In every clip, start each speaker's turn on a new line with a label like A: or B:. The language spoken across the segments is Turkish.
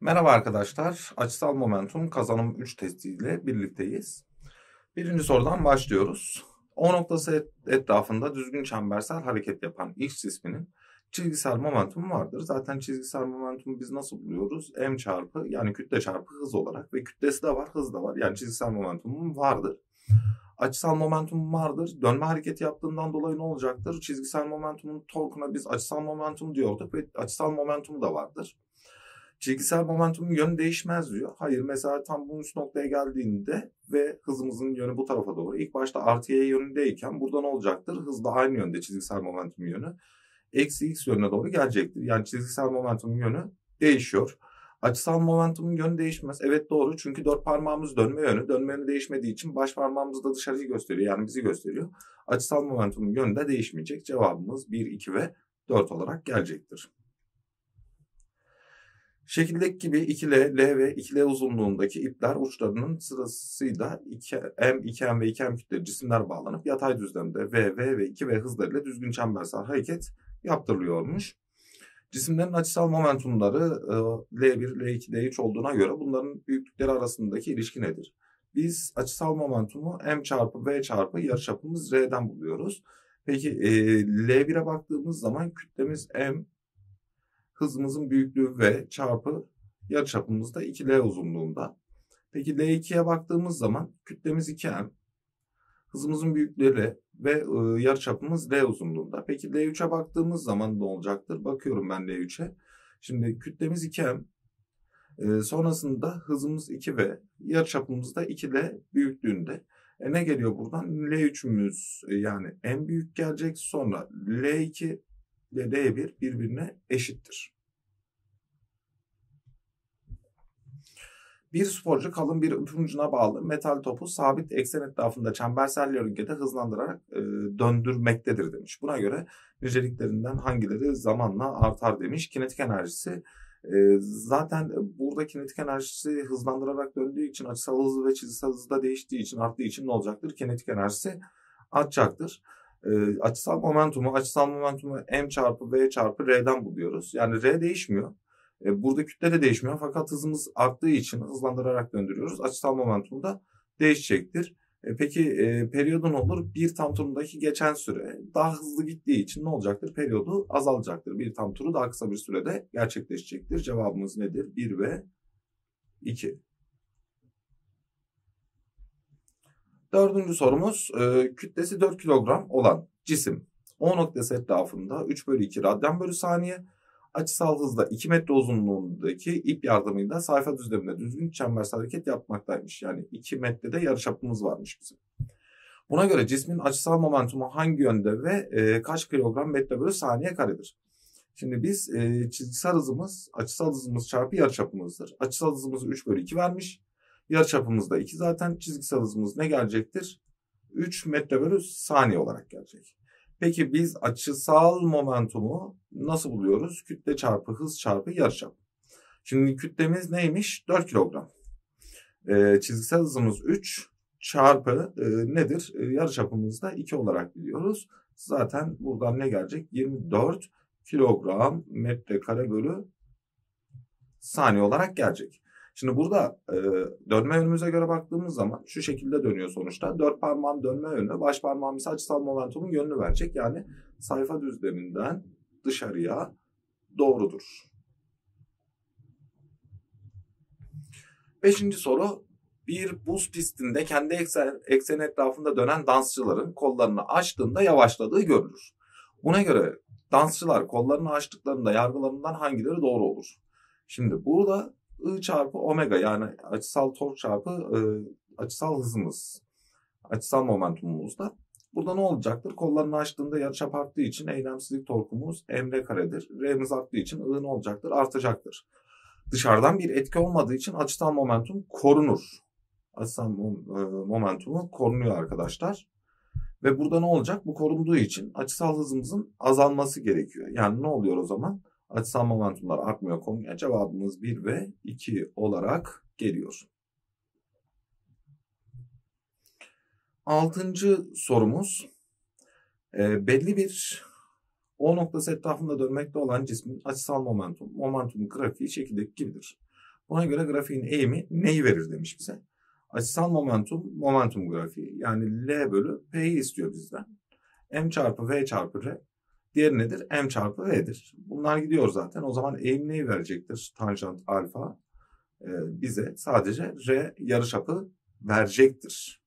A: Merhaba arkadaşlar. Açısal momentum kazanım 3 testiyle birlikteyiz. Birinci sorudan başlıyoruz. O noktası etrafında düzgün çembersel hareket yapan X cisminin çizgisel momentumu vardır. Zaten çizgisel momentumu biz nasıl buluyoruz? M çarpı yani kütle çarpı hız olarak ve kütlesi de var, hız da var. Yani çizgisel momentumum vardır. Açısal momentum vardır. Dönme hareketi yaptığından dolayı ne olacaktır? Çizgisel momentumun torkuna biz açısal momentum diyorduk ve açısal momentum da vardır. Çizgisel momentumun yönü değişmez diyor. Hayır, mesela tam bu üst noktaya geldiğinde ve hızımızın yönü bu tarafa doğru. İlk başta artı y yönündeyken burada ne olacaktır? Hız da aynı yönde çizgisel momentum yönü. Eksi x yönüne doğru gelecektir. Yani çizgisel momentumun yönü değişiyor. Açısal momentumun yönü değişmez. Evet, doğru, çünkü dört parmağımız dönme yönü. Dönme yönü değişmediği için baş parmağımız da dışarıyı gösteriyor. Yani bizi gösteriyor. Açısal momentumun yönü de değişmeyecek. Cevabımız 1, 2 ve 4 olarak gelecektir. Şekildeki gibi 2L, L ve 2L uzunluğundaki ipler uçlarının sırasıyla 2M, 2M ve 2M kütleli cisimler bağlanıp yatay düzlemde V ve 2V hızlarıyla düzgün çembersel hareket yaptırılıyormuş. Cisimlerin açısal momentumları L1, L2, L3 olduğuna göre bunların büyüklükleri arasındaki ilişki nedir? Biz açısal momentumu M çarpı V çarpı yarıçapımız R'den buluyoruz. Peki L1'e baktığımız zaman kütlemiz M, hızımızın büyüklüğü V çarpı yarıçapımız da 2L uzunluğunda. Peki L2'ye baktığımız zaman kütlemiz 2M, hızımızın büyüklüğü L ve yarıçapımız L uzunluğunda. Peki L3'e baktığımız zaman ne olacaktır? Bakıyorum ben L3'e. Şimdi kütlemiz 2M, sonrasında hızımız 2V, yarıçapımız da 2L büyüklüğünde. Ne geliyor buradan? L3'ümüz yani en büyük gelecek. Sonra L2 ile L1 birbirine eşittir. Bir sporcu kalın bir ipin ucuna bağlı metal topu sabit eksen etrafında çembersel yörüngede hızlandırarak döndürmektedir demiş. Buna göre niceliklerinden hangileri zamanla artar demiş. Kinetik enerjisi zaten burada kinetik enerjisi hızlandırarak döndüğü için açısal hızı ve çizgisel hızı da değiştiği için arttığı için ne olacaktır? Kinetik enerjisi artacaktır. Açısal momentumu M çarpı V çarpı R'den buluyoruz. Yani R değişmiyor. Burada kütle de değişmiyor fakat hızımız arttığı için hızlandırarak döndürüyoruz. Açısal momentum da değişecektir. Peki periyodu ne olur? Bir tam turundaki geçen süre daha hızlı gittiği için ne olacaktır? Periyodu azalacaktır. Bir tam turu daha kısa bir sürede gerçekleşecektir. Cevabımız nedir? 1 ve 2. Dördüncü sorumuz, kütlesi 4 kilogram olan cisim O noktası etrafında 3 bölü 2 radyan bölü saniye, açısal hızla 2 metre uzunluğundaki ip yardımıyla sayfa düzleminde düzgün çembersel hareket yapmaktaymış. Yani 2 metrede yarıçapımız varmış bizim. Buna göre cismin açısal momentumu hangi yönde ve kaç kilogram metre bölü saniye karedir? Şimdi biz çizgisel hızımız açısal hızımız çarpı yarıçapımızdır. Açısal hızımızı 3 bölü 2 vermiş. Yarıçapımız da 2 zaten. Çizgisel hızımız ne gelecektir? 3 metre bölü saniye olarak gelecek. Peki biz açısal momentumu nasıl buluyoruz? Kütle çarpı hız çarpı yarıçap. Şimdi kütlemiz neymiş? 4 kilogram. Çizgisel hızımız 3 çarpı nedir? Yarıçapımız da 2 olarak biliyoruz. Zaten buradan ne gelecek? 24 kilogram metrekare bölü saniye olarak gelecek. Şimdi burada dönme yönümüze göre baktığımız zaman şu şekilde dönüyor sonuçta. 4 parmağın dönme yönü, baş parmağım ise açısal momentumun yönünü verecek. Yani sayfa düzleminden dışarıya doğrudur. Beşinci soru. Bir buz pistinde kendi ekseni etrafında dönen dansçıların kollarını açtığında yavaşladığı görülür. Buna göre dansçılar kollarını açtıklarında yargılarından hangileri doğru olur? Şimdi burada I çarpı omega yani açısal tork çarpı açısal hızımız, açısal momentumumuzda. Burada ne olacaktır? Kollarını açtığında yarıçap arttığı için eylemsizlik torkumuz mr karedir. R'miz arttığı için I ne olacaktır? Artacaktır. Dışarıdan bir etki olmadığı için açısal momentum korunur. Açısal momentumu korunuyor arkadaşlar. Ve burada ne olacak? Bu korunduğu için açısal hızımızın azalması gerekiyor. Yani ne oluyor o zaman? Açısal momentumlar artmıyor, konuya. Cevabımız 1 ve 2 olarak geliyor. Altıncı sorumuz. Belli bir O noktası etrafında dönmekte olan cismin açısal momentumun grafiği şekildeki gibidir. Buna göre grafiğin eğimi neyi verir demiş bize. Açısal momentum grafiği. Yani L bölü P'yi istiyor bizden. M çarpı V çarpı R. Diğeri nedir? M çarpı V'dir. Bunlar gidiyor zaten. O zaman eğim neyi verecektir? Tanjant alfa bize sadece R yarıçapı verecektir.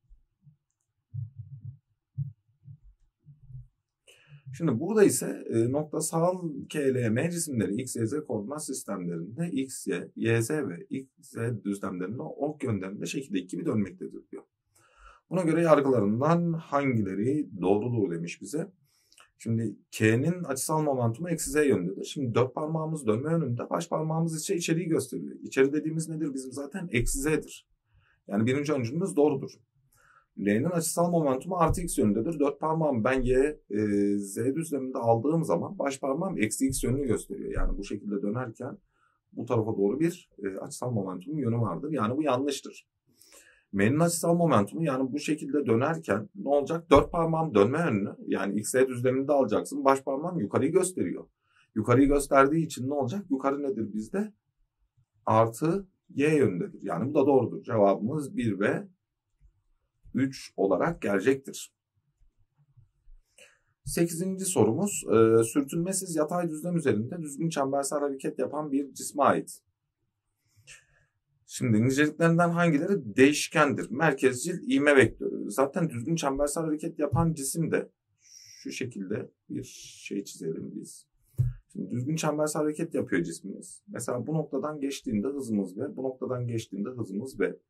A: Şimdi burada ise noktasal KLM cisimleri X, Y, Z koordinat sistemlerinde X, Y, Z ve X, Z düzlemlerinde ok yönlerinde şekilde 2 bir dönmektedir diyor. Buna göre yargılarından hangileri doğrudur demiş bize. Şimdi K'nin açısal momentumu eksi Z yönündedir. Şimdi 4 parmağımız dönme yönünde, baş parmağımız ise içeriği gösteriyor. İçeri dediğimiz nedir? Bizim zaten eksi Z'dir. Yani birinci öncülümüz doğrudur. L'nin açısal momentumu artı X yönündedir. 4 parmağım ben Z düzleminde aldığım zaman baş parmağım eksi X yönünü gösteriyor. Yani bu şekilde dönerken bu tarafa doğru bir açısal momentumun yönü vardır. Yani bu yanlıştır. M'nin açısal momentumu yani bu şekilde dönerken ne olacak? 4 parmağım dönme yönünü yani XY düzleminde alacaksın. Baş parmağım yukarıyı gösteriyor. Yukarıyı gösterdiği için ne olacak? Yukarı nedir bizde? Artı Y yönündedir. Yani bu da doğrudur. Cevabımız 1 ve 3 olarak gelecektir. 8. sorumuz sürtünmesiz yatay düzlem üzerinde düzgün çembersel hareket yapan bir cisme ait. Şimdi niceliklerinden hangileri değişkendir? Merkezcil ivme vektörü. Zaten düzgün çembersel hareket yapan cisim de şu şekilde bir şey çizelim biz. Şimdi düzgün çembersel hareket yapıyor cismimiz. Mesela bu noktadan geçtiğinde hızımız V, bu noktadan geçtiğinde hızımız V.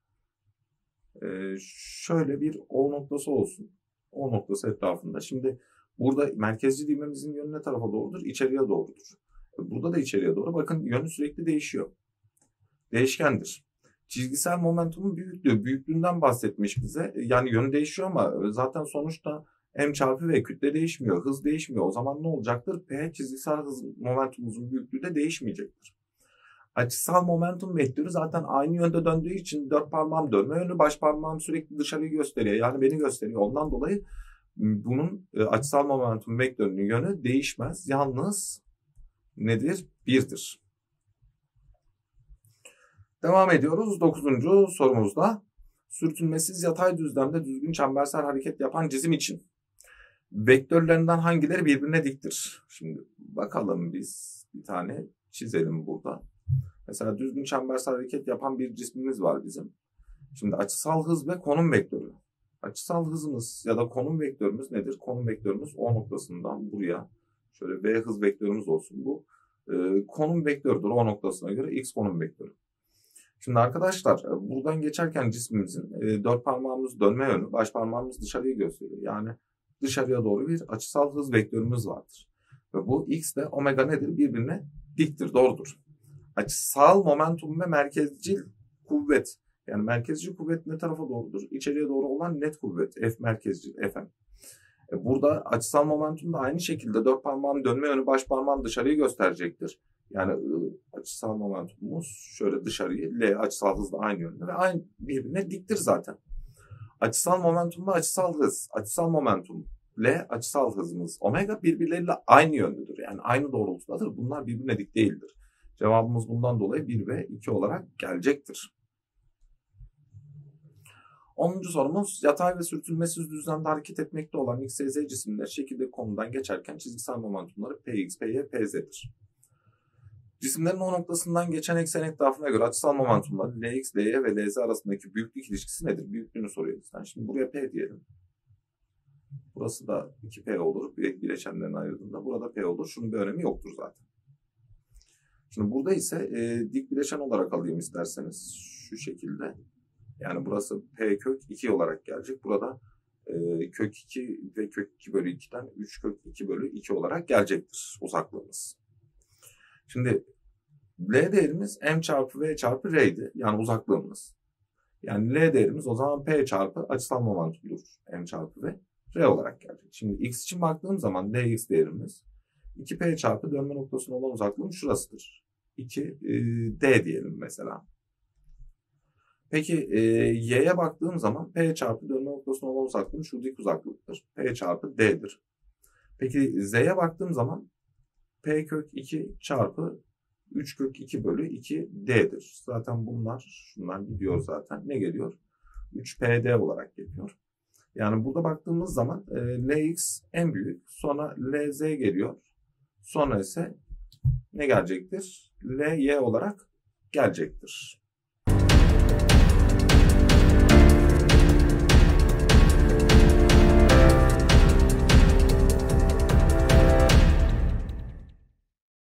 A: Şöyle bir O noktası olsun. O noktası etrafında. Şimdi burada merkezcil ivmemizin yönü ne tarafa doğrudur? İçeriye doğrudur. Burada da içeriye doğru. Bakın yönü sürekli değişiyor. Değişkendir. Çizgisel momentumun büyüklüğü. Büyüklüğünden bahsetmiş bize. Yani yönü değişiyor ama zaten sonuçta M çarpı V kütle değişmiyor. Hız değişmiyor. O zaman ne olacaktır? P çizgisel hız momentumumuzun büyüklüğü de değişmeyecektir. Açısal momentum vektörü zaten aynı yönde döndüğü için 4 parmağım dönme yönü, baş parmağım sürekli dışarıyı gösteriyor. Yani beni gösteriyor. Ondan dolayı bunun açısal momentum vektörünün yönü değişmez. Yalnız nedir? 1'dir. Devam ediyoruz 9. sorumuzda. Sürtünmesiz yatay düzlemde düzgün çembersel hareket yapan cisim için vektörlerinden hangileri birbirine diktir? Şimdi bakalım biz bir tane çizelim burada. Mesela düzgün çembersel hareket yapan bir cismimiz var bizim. Şimdi açısal hız ve konum vektörü. Açısal hızımız ya da konum vektörümüz nedir? Konum vektörümüz O noktasından buraya. Şöyle V hız vektörümüz olsun bu. Konum vektörüdür O noktasına göre X konum vektörü. Şimdi arkadaşlar buradan geçerken cismimizin 4 parmağımız dönme yönü, baş parmağımız dışarıyı gösteriyor. Yani dışarıya doğru bir açısal hız vektörümüz vardır. Ve bu X ile omega nedir? Birbirine diktir, doğrudur. Açısal momentum ve merkezcil kuvvet. Yani merkezcil kuvvet ne tarafa doğrudur? İçeriye doğru olan net kuvvet. F merkezcil, Fm. Burada açısal momentum da aynı şekilde 4 parmağın dönme yönü, baş parmağın dışarıyı gösterecektir. Yani açısal momentumumuz şöyle dışarıyı, L açısal hızla aynı yönde ve aynı birbirine diktir zaten. Açısal momentum ve açısal hız, açısal momentum, L açısal hızımız, omega birbirleriyle aynı yöndedir. Yani aynı doğrultudadır. Bunlar birbirine dik değildir. Cevabımız bundan dolayı 1 ve 2 olarak gelecektir. 10. sorumuz yatay ve sürtünmesiz düzlemde hareket etmekte olan X, Y, Z cisimleri şekildeki konudan geçerken çizgisel momentumları Px, Py, Pz'dir. Cisimlerin O noktasından geçen eksen etrafına göre açısal momentumları Lx, Ly ve Lz arasındaki büyüklük ilişkisi nedir? Büyüklüğünü soruyor bizden. Şimdi buraya P diyelim. Burası da 2P olur. Bileşenlerin ayırdığında burada P olur. Şunun bir önemi yoktur zaten. Şimdi burada ise dik bileşen olarak alayım isterseniz. Şu şekilde. Yani burası P kök 2 olarak gelecek. Burada kök 2 ve kök 2 bölü 2'den 3 kök 2 bölü 2 olarak gelecektir uzaklığımız. Şimdi L değerimiz M çarpı V çarpı R'ydi. Yani uzaklığımız. Yani L değerimiz o zaman P çarpı açısal momentumdur. M çarpı V R olarak gelecek. Şimdi X için baktığım zaman Dx değerimiz 2P çarpı dönme noktasına olan uzaklığım şurasıdır. 2 D diyelim mesela. Peki Y'ye baktığım zaman P çarpı dönme noktasına olan uzaklığım şuradaki uzaklıktır. P çarpı D'dir. Peki Z'ye baktığım zaman P kök 2 çarpı 3 kök 2 bölü 2 D'dir. Zaten şunlar gidiyor zaten. Ne geliyor? 3 PD olarak geliyor. Yani burada baktığımız zaman Lx en büyük. Sonra Lz geliyor. Sonra ise ne gelecektir? Ly olarak gelecektir.